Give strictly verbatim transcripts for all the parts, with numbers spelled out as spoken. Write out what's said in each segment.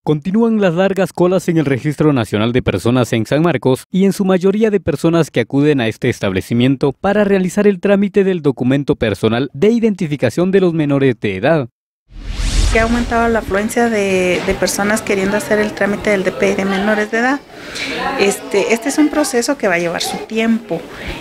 Continúan las largas colas en el Registro Nacional de Personas en San Marcos y en su mayoría de personas que acuden a este establecimiento para realizar el trámite del documento personal de identificación de los menores de edad. Que ha aumentado la afluencia de, de personas queriendo hacer el trámite del D P I de menores de edad. Este, este es un proceso que va a llevar su tiempo.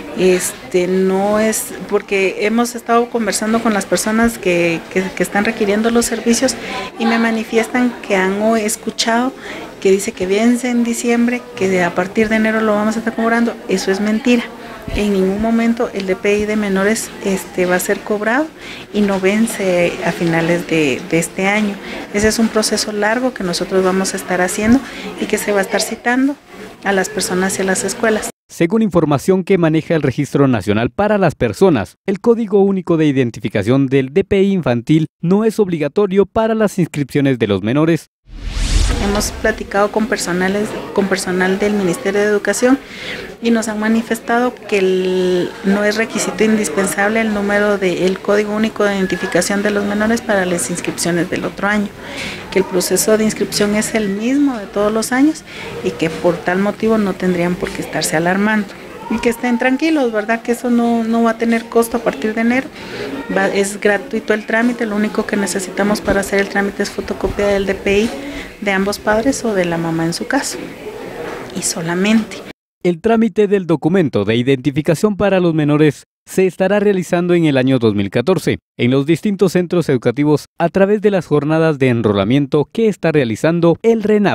Este, no es porque hemos estado conversando con las personas que, que, que están requiriendo los servicios y me manifiestan que han escuchado que dice que vence en diciembre, que a partir de enero lo vamos a estar cobrando. Eso es mentira. En ningún momento el D P I de menores este, va a ser cobrado y no vence a finales de, de este año. Ese es un proceso largo que nosotros vamos a estar haciendo y que se va a estar citando a las personas y a las escuelas. Según información que maneja el Registro Nacional para las Personas, el Código Único de Identificación del D P I infantil no es obligatorio para las inscripciones de los menores. Hemos platicado con, personales, con personal del Ministerio de Educación y nos han manifestado que el, no es requisito indispensable el número del Código Único de Identificación de los menores para las inscripciones del otro año, que el proceso de inscripción es el mismo de todos los años y que por tal motivo no tendrían por qué estarse alarmando. Y que estén tranquilos, ¿verdad? Que eso no, no va a tener costo a partir de enero. Va, es gratuito el trámite, lo único que necesitamos para hacer el trámite es fotocopia del D P I de ambos padres o de la mamá en su caso. Y solamente. El trámite del documento de identificación para los menores se estará realizando en el año dos mil catorce en los distintos centros educativos a través de las jornadas de enrolamiento que está realizando el RENAP.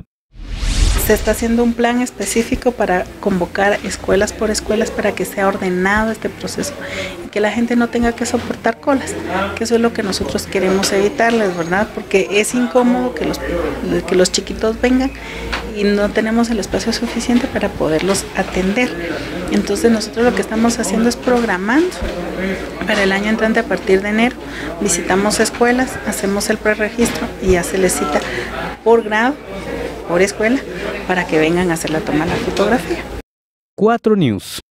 Se está haciendo un plan específico para convocar escuelas por escuelas para que sea ordenado este proceso y que la gente no tenga que soportar colas, que eso es lo que nosotros queremos evitarles, ¿verdad? Porque es incómodo que los, que los chiquitos vengan y no tenemos el espacio suficiente para poderlos atender. Entonces nosotros lo que estamos haciendo es programando para el año entrante a partir de enero. Visitamos escuelas, hacemos el preregistro y ya se les cita por grado, por escuela, para que vengan a hacer la toma de la fotografía. cuatro News.